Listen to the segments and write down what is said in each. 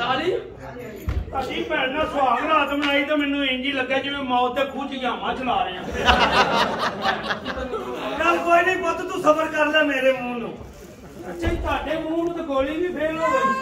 ताली अभी भैन ना सुहाग रात मनाई तो मैनू इंज ही लगे जिवें मौत के खूह च जामा चला रहे हैं। चल कोई नहीं पुत तू सबर कर ले मेरे मुंह नू। अच्छा तुहाडे मुंह नू तो गोली भी फेल हो गई।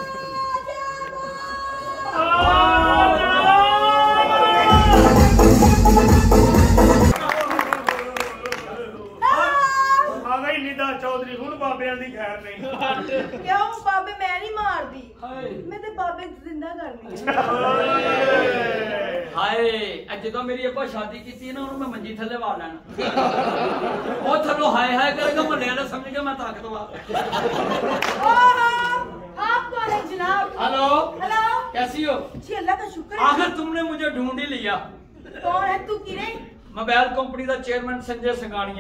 आ गई निदा चौधरी हुण बाबियां दी खैर नहीं। क्यों बाबे मैं नहीं मारदी मैं ते बाबे जिंदा करनी। हाय जो मेरी अब्बा शादी की ना मैं मंजी थले वाल लेना वो थलो हाय हाय करेगा मल्ले ने समझ गया मैं ताकतवर। आप कौन है जनाब? हेलो हेलो कैसी हो? जी अल्लाह का शुक्र है। आखिर तुमने मुझे ढूंढ ही लिया। कौन है तू? किरे मोबाइल कंपनी का चेयरमैन संजय संगानिया।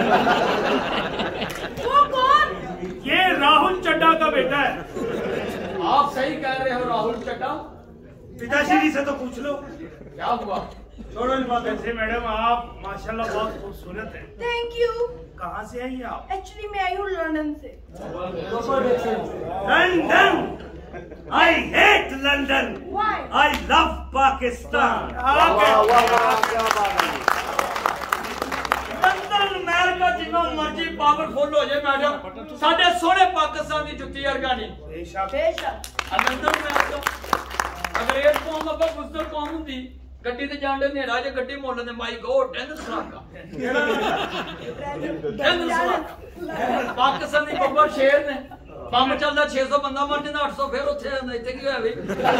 वो कौन? ये राहुल चड्डा का बेटा है। आप सही कह रहे हो राहुल चड्डा। पिताश्री से तो पूछ लो क्या हुआ? छोड़ो इस बात से। मैडम आप माशाल्लाह बहुत खूबसूरत हैं। Thank you. कहाँ से आई आप? एक्चुअली मैं आई हूँ लंदन से। London I hate London Why? I love Pakistan. London America जिन्ना मर्जी पावरफुल हो जाए मैडम साडे सोहने पाकिस्तान की जुत्ती वर्गा नहीं। बेशक बेशक लंदन अमेरिका अंग्रेज कौम अब्बा गुजर कौम हुंदी गड्डी ते जांडे नेरा जे गड्डी मोड़ दे माई गॉड टेंथ सलाका पाकिस्तान दी बब्बर शेर ने बम चलदा 600 बंदा मर जांदा 800 फिर उत्थे इत्थे की होया वे।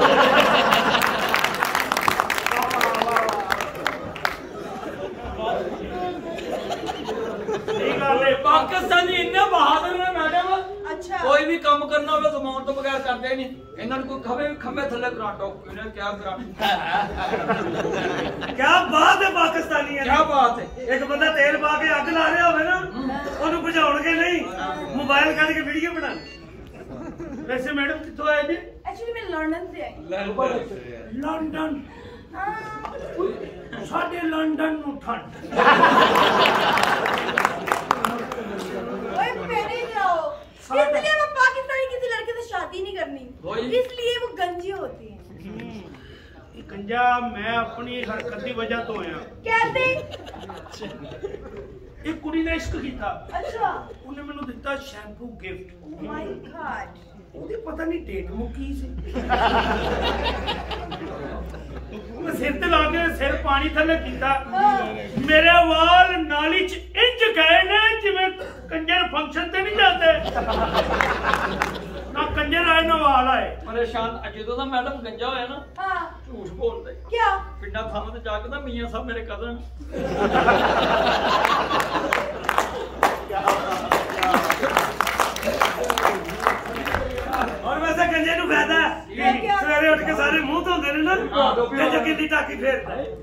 पाकिस्तानी इन्ने बहादुर ने मैडम। अच्छा कोई भी काम करना हो जमान तो बगैर करते नहीं। इन्होंने कोई खंबे थले कराटो इन्हें क्या क्या बात है पाकिस्तानी है। क्या बात है? एक बंदा तेल पा के अग ला रहा होवे ना ओनू बुझाउणगे नहीं मोबाइल कढ के वीडियो बना। वैसे मैडम कितों आए थे? एक्चुअली मैं लंदन से आई। लंदन साढ़े लंदन नू ठंड। ओए पहले जाओ इसलिए मैं पाकिस्तानी किसी लड़के से शादी नहीं करनी इसलिए वो गंजी होती हैं। गंजा मैं अपनी हरकत की वजह तो आया। कैसे? एक कुड़ी ने इश्क किया। अच्छा उन्हें मैनू दिता shampoo gift. Oh my God ओदी पता नहीं डेट मुक्की सी। मैं सिर ते ला के सिर पानी थले कीता मेरे वाल नाली च इंज गए ने जिवें कंजर फंक्शन ते नहीं जाते। ना कंजर आए ना वाल आए। परेशान जो ना मैडम गंजा होया ना हाँ झूठ बोलते क्या? पिंडा थाने ते जाके ना मियां साहब मेरे कजन और वैसे गंजे नू फायदा सवेरे उठ के सारे मुंह धोंदे ने ना ते जगी दी टाकी फेर।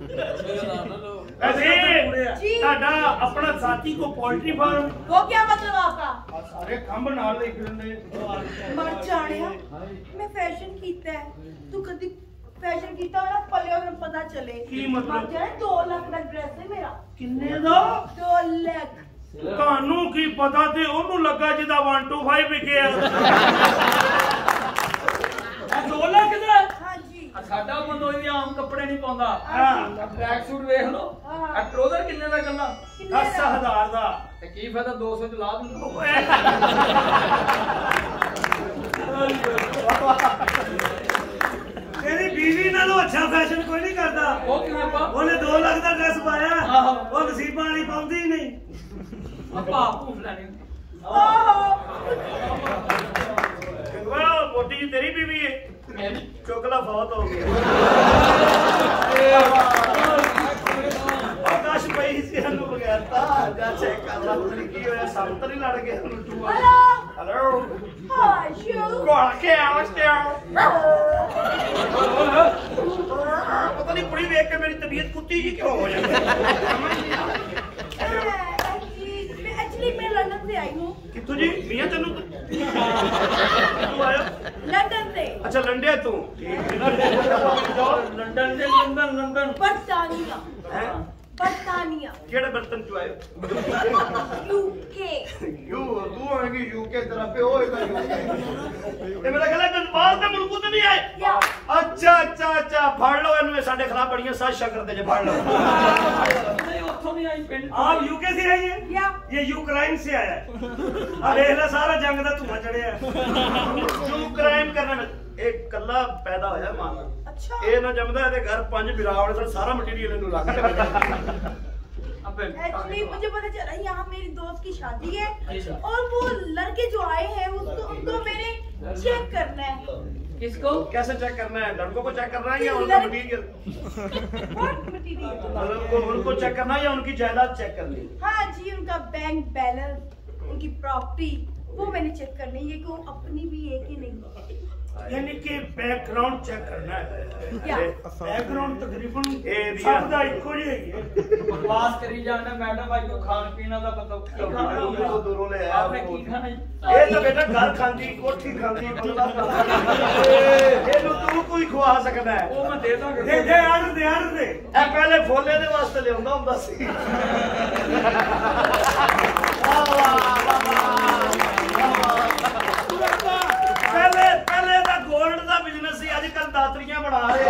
वैसे साडा अपना साथी को पोल्ट्री फार्म वो क्या मतलब आपका? सारे खंभ नाल लिख लेंदे। मर जानिया मैं फैशन कीता है तू कदी फैशन कीता हो ना पल्ले और पता चले की मतलब? मर जाए 2 लाख का ड्रेस है मेरा। किन्ने दा? 2 लाख। ਤੁਹਾਨੂੰ ਕੀ ਪਤਾ ਤੇ ਉਹਨੂੰ ਲੱਗਾ ਜਿਹਦਾ 125 ਵਿਕਿਆ। ਇਹ 2 ਲੱਖ ਦਾ हाँ जी ਸਾਡਾ ਬੰਦੋ ਇਹ ਆਮ ਕੱਪੜੇ ਨਹੀਂ ਪਾਉਂਦਾ। ਹਾਂ ਟਰੈਕ ਸੂਟ ਵੇਖ ਲਓ ਇਹ ਟਰੋਜ਼ਰ ਕਿੰਨੇ ਦਾ ਗੱਲਾਂ 10000 ਦਾ। ਤੇ ਕੀ ਫਾਇਦਾ 200 ਚ ਲਾ ਦਿੰਦਾ। तेरी बीवी नालों अच्छा फैशन कोई नहीं करता। ਉਹ ਕਿਵੇਂ ਪਾ ਉਹਨੇ 2 ਲੱਖ ਦਾ ਡਰੈਸ ਪਾਇਆ ਆਹੋ। ਉਹ ਨਸੀਬਾਂ ਵਾਲੀ ਪਾਉਂਦੀ ਹੀ ਨਹੀਂ। ਆਪਾਂ ਭੂਫ ਲੈਣੀ ਵਾਹ ਮੋਟੀ ਜੀ ਤੇਰੀ ਬੀਵੀ ਹੈ। ਮੇਰੀ ਚੋਕਲਾ ਬਹੁਤ ਹੋ ਗਿਆ। ਆਕਾਸ਼ ਪਈ ਸੀ ਸਾਨੂੰ ਬਗੈਰ ਤਾਂ ਜਾ ਚੈੱਕ ਕਰ ਲਾ ਤੇਰੀ ਕੀ ਹੋਇਆ ਸਭ ਤਾਂ ਨਹੀਂ ਲੜ ਗਿਆ ਲੁੱਟੂ हेलो ਹੈਲੋ हाय शू ਕੋਲ ਕੇ ਆਵਸਤੇ ਪਤਾ ਨਹੀਂ ਕੁੜੀ ਵੇਖ ਕੇ ਮੇਰੀ ਤਬੀਅਤ ਕੁੱਤੀ ਜੀ ਕਿਉਂ ਹੋ ਜਾਂਦੀ। एक्चुअली मैं लंदन से आई हूँ। ਕਿੱਥੋਂ ਜੀ ਮੀਆਂ ਤੈਨੂੰ ਤੂੰ ਆਇਆ? लंदन से अच्छा लंडे तू लंडन से लंदन बर्तानिया हैं बर्तानिया केड़े बर्तन चो आए यूके यू तू आएगी यूके तेरा पे होएगा यूके ये मेरा गला गन बाहर दे मुल्क तो नहीं आए अच्छा अच्छा अच्छा फड़ लो इन्हें साढ़े खिलाफ बड़ियां साजिशां करते जे फड़ लो नहीं उठो नहीं आई पिंड आप यूके से आई है ये यूक्रेन से आया है अरे ना सारा जंग का धुआं चढ़िया यूक्रेन करने में एक कला पैदा होया मां अच्छा ये ना जमदा है घर 5 बिरावड़ सन सारा मटेरियल इनु लग गया एक्चुअली मुझे पता चला यहाँ मेरी दोस्त की शादी है और वो लड़के जो आए हैं उसको उनको मैंने चेक करना है किसको कैसे चेक करना है लड़कों को चेक करना है या उनका मटेरियल What material? उनको चेक करना है या उनकी जायदाद चेक करनी है हाँ जी उनका बैंक बैलेंस उनकी प्रॉपर्टी वो मैंने चेक करनी है कि वो अपनी भी है कि नहीं यानी कि बैकग्राउंड चेक करना है या बैकग्राउंड तकरीबन ए सब दा इको जिहा ही है बकवास करी जाना मैडम भाई को खान पीना का पता क्या खाना तो दूरों ले आया आपने की खाना है ये तो बेटा घर खांदी कोठी खांदी बंदा ये नु तू कोई खवा सकदा है वो मैं दे दूंगा दे आर्डर दे ए पहले फोले दे वास्ते लियाਉਂਦਾ ਹੁੰਦਾ ਸੀ पहले दा गोल्ड दा बिजनेस ਸੀ ਅੱਜਕੱਲ ਦਾਤਰੀਆਂ ਬਣਾ ਰਹੇ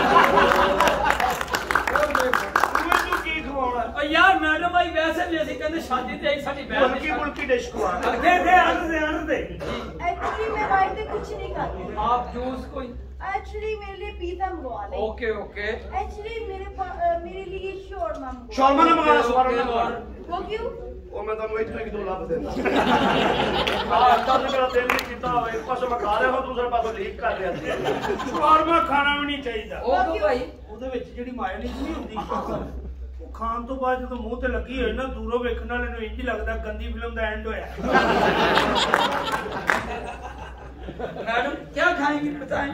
ਮੈਨੂੰ ਕੀ ਖਵਾਉਣਾ ओ यार मैडम भाई वैसे भी ऐसी कहते शादी ते आई साडी बहन ਮੁਲਕੀ ਮੁਲਕੀ ਡਿਸ਼ ਖਵਾ दे आर्डर दे एक्चुअली मैं भाई से कुछ नहीं खाती आप जूस कोई एक्चुअली मेरे लिए पिज्जा मंगवा ले ओके ओके एक्चुअली मेरे लिए शोरमा मंगवा ਸ਼ੌਰਮਾ ਨਾ ਮੰਗਾਣਾ ਸਵਾਰ ਨਾ वो क्यों ਉਹ ਮੈਂ ਤੁਹਾਨੂੰ ਇੱਥੇ ਇੱਕ ਦੋ ਲੱਭ ਦਿੰਦਾ ਆਹ ਤਾਂ ਮੇਰਾ ਦਿਲ ਨਹੀਂ ਕੀਤਾ ਇੱਕ ਪਾਸੇ ਮੈਂ ਖਾ ਰਿਹਾ ਹਾਂ ਦੂਸਰੇ ਪਾਸੇ ਲੀਕ ਕਰ ਰਿਹਾ ਸੀ ਸ਼ਾਰਮਾ ਖਾਣਾ ਵੀ ਨਹੀਂ ਚਾਹੀਦਾ ओ तो भाई ਉਹਦੇ ਵਿੱਚ ਜਿਹੜੀ ਮਾਇਓਨੀਜ਼ ਨਹੀਂ ਹੁੰਦੀ ਉਹ ਖਾਣ ਤੋਂ ਬਾਅਦ ਜਦੋਂ ਮੂੰਹ ਤੇ ਲੱਗੀ ਹੋਏ ਨਾ ਦੂਰੋਂ ਵੇਖਣ ਵਾਲੇ ਨੂੰ ਇੰਜ ਲੱਗਦਾ ਗੰਦੀ ਫਿਲਮ ਦਾ ਐਂਡ ਹੋਇਆ मैडम क्या खाएंगी बताएं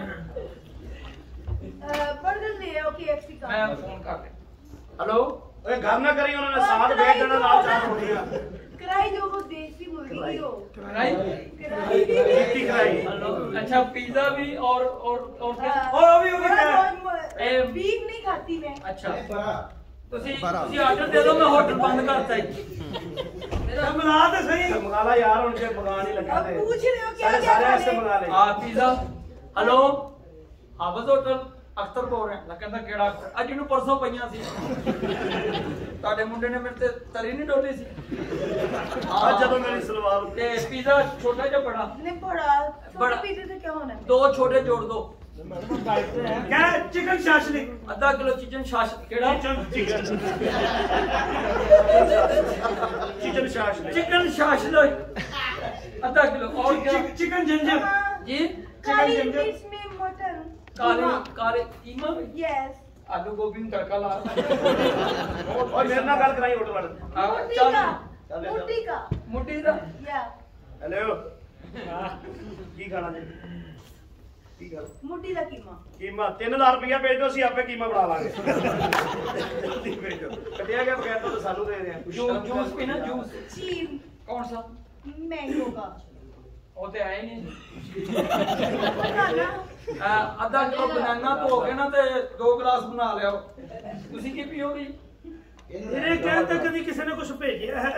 बर्गर ले आओ KFC का मैं फोन कर ले हेलो ਓਏ घर ना करी उन्होंने साथ भेज देना ਨਾਲ ਚਾਰ ਰੋਟੀਆਂ कराई जो वो देसी मुर्गी की हो कराई कराई कितनी कराई हेलो अच्छा पिज्जा भी और क्या भी बीफ नहीं खाती मैं अच्छा ਤੁਸੀਂ ਆਰਡਰ ਦੇ ਦਿਓ ਮੈਂ ਹੋਟਲ ਬੰਦ ਕਰਤਾ ਜੀ मंगा तो सही मंगा ला यार उनके मंगा नहीं लगा अब पूछ रहे हो क्या क्या सारे खाना ऐसे है? मंगा ले ਆ pizza hello Hafiz hotel Akhtar ਬੋਲ ਰਿਹਾ ਮੈਂ ਕਹਿੰਦਾ ਕਿਹੜਾ ਅੱਜ ਇਹਨੂੰ ਪਰਸੋਂ ਪਈਆਂ ਸੀ ਤੁਹਾਡੇ ਮੁੰਡੇ ਨੇ ਮੇਰੇ ਤੇ ਤਰੀ ਨਹੀਂ ਡੋਲੀ ਸੀ आज जब मेरी सलवार ਤੇ ਪੀਜ਼ਾ ਛੋਟਾ ਜਿਹਾ बड़ा नहीं बड़ा बड़ा। छोटे पिज्जे से क्या होना है दो छोटे जोड़ दो क्या चिकन शाशलिक आधा किलो चिकन शाश केड़ा चिकन शाश चिकन शाश लो आधा किलो और क्या चिकन जिंजर जी काली जिंजर। मिर्च में मटन काले काले कीमा में यस आलू गोभी में तड़का ला और मेरे ना गल कराई होटल वाले मुट्ठी का मुट्ठी दा या हेलो की खाना जी की गल मुट्ठी का कीमा कीमा 3000 रुपया भेज दो ਅਸੀਂ ਆਪੇ ਕੀਮਾ ਬਣਾ ਲਾਂਗੇ ਜਲਦੀ ਭੇਜੋ ਕਟਿਆ ਗਿਆ ਬਗੈਰ ਤੋਂ ਸਾਨੂੰ ਦੇ ਰਹੇ जूस पीना जूस चीज कौन सा मैंगो का वो तो है ही नहीं बनाना आधा किलो बनाना धो के ना ते 2 गिलास बना लिया ਤੁਸੀਂ ਕੀ ਪੀਓਗੇ मेरे कहने तक कभी किसी ने कुछ भेजा है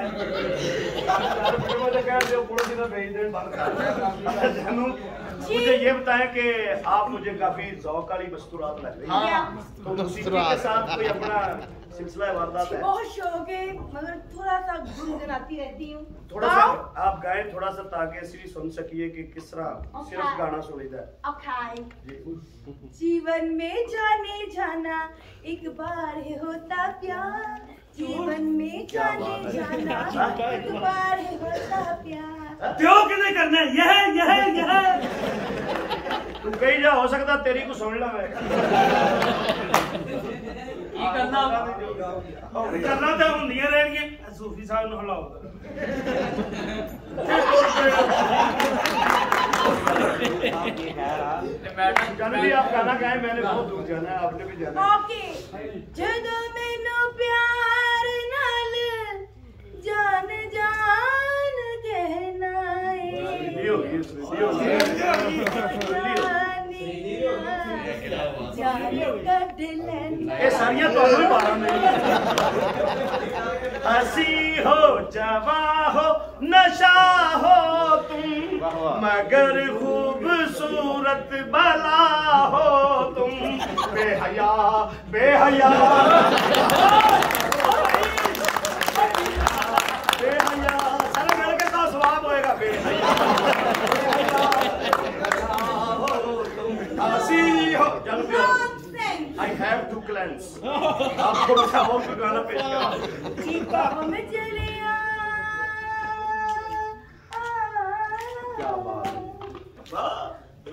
मुझे ये बताएं कि आप मुझे काफी ज़ौक़ वाली मस्तूरात लग रही हैं तो मौसीकी के साथ कोई अपना सिलसिला वारदात है बहुत शौक है मगर थोड़ा सा गुनगुनाती रहती हूँ थोड़ा सा आप गाएं थोड़ा सा ताकि असली सुन सकिए कि किस तरह सिर्फ गाना सुनीदा है अखाई जीवन में जाने जाना एक बार है होता प्यार जीवन में जाने जाना एक बार है होता प्यार प्यो किने करना है यह तू कहीं जा हो सकता तेरी को सुन ला मैं ਕੀ ਕਰਨਾ करना तो ਹੁੰਦੀਆਂ ਰਹਿਣਗੀਆਂ ਸੂਫੀ ਸਾਹਿਬ ਨੂੰ ਹਲਾਓ मैडम जाने भी आप गाना गाएं मैंने बहुत दूर जाना है आपने भी जाना है ओके ਜਦੋਂ ਮੈਨੂੰ ਪਿਆਰ ਨਾਲ ਜਾਨ ਜਾਨ ਕਹਿਣਾ ਏ ये होगी ये होगी ये सारियां तो भी बारह में हंसी हो जवा हो नशा हो तुम मगर खूबसूरत भला बेहया बेहया बेहया सारे मिलके तो स्वाब होएगा बेहया हो I have to cleanse. आपको मैं और गाना पेश करा। हम चले क्या बात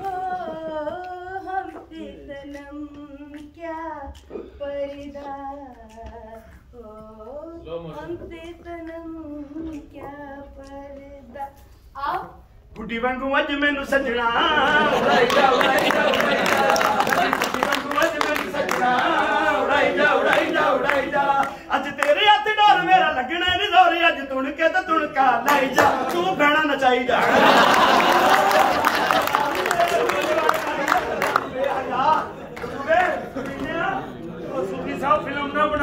हमसे सनम क्या पर्दा हमसे सनम क्या पर्दा आओ गुड्डी वांगू अज मैनू सजना अज तेरे हथ डोर मेरा लगना नहीं जोर अज तुणके तो तुणका लाई जा तू भैणा नचाई जा फिल्म ना